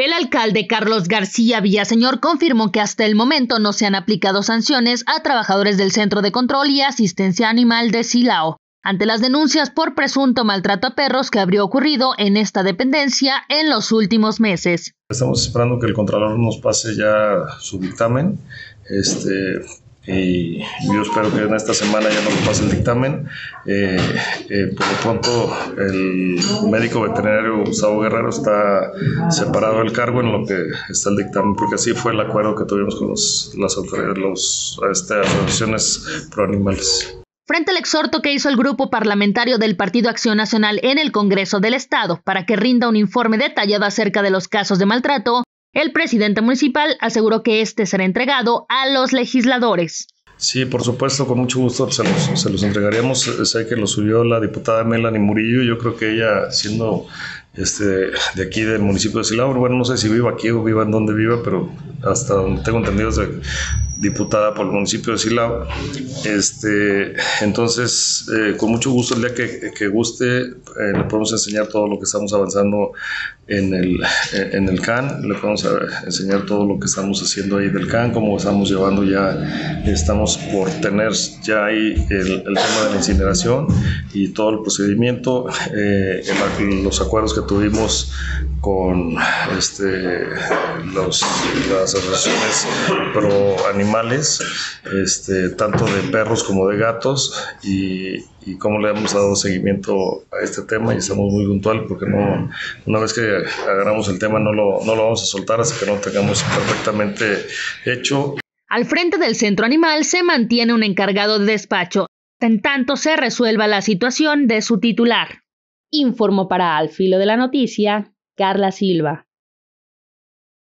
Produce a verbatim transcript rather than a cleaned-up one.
El alcalde Carlos García Villaseñor confirmó que hasta el momento no se han aplicado sanciones a trabajadores del Centro de Control y Asistencia Animal de Silao, ante las denuncias por presunto maltrato a perros que habría ocurrido en esta dependencia en los últimos meses. Estamos esperando que el Contralor nos pase ya su dictamen, este, y yo espero que en esta semana ya nos pase el dictamen. Eh, eh, por lo pronto, el médico veterinario Gustavo Guerrero está separado del cargo en lo que está el dictamen, porque así fue el acuerdo que tuvimos con los, las autoridades, los, este, asociaciones proanimales. Frente al exhorto que hizo el grupo parlamentario del Partido Acción Nacional en el Congreso del Estado para que rinda un informe detallado acerca de los casos de maltrato, el presidente municipal aseguró que este será entregado a los legisladores. Sí, por supuesto, con mucho gusto se los, se los entregaríamos. Sé que lo subió la diputada Melanie Murillo. Yo creo que ella, siendo este, de aquí del municipio de Silao, bueno, no sé si viva aquí o viva en donde viva, pero hasta donde tengo entendido es de diputada por el municipio de Silao. Este, entonces, eh, con mucho gusto, el día que, que guste, eh, le podemos enseñar todo lo que estamos avanzando en el, en el C A N, le podemos enseñar todo lo que estamos haciendo ahí del C A N, cómo estamos llevando ya, estamos por tener ya ahí el, el tema de la incineración y todo el procedimiento, eh, el, los acuerdos que tuvimos con este, los, las asociaciones pro animales, este, tanto de perros como de gatos, y, y cómo le hemos dado seguimiento a este tema, y estamos muy puntuales porque no, una vez que agarramos el tema no lo, no lo vamos a soltar hasta que no lo tengamos perfectamente hecho. Al frente del centro animal se mantiene un encargado de despacho, en tanto se resuelva la situación de su titular. Informó para Al Filo de la Noticia, Carla Silva.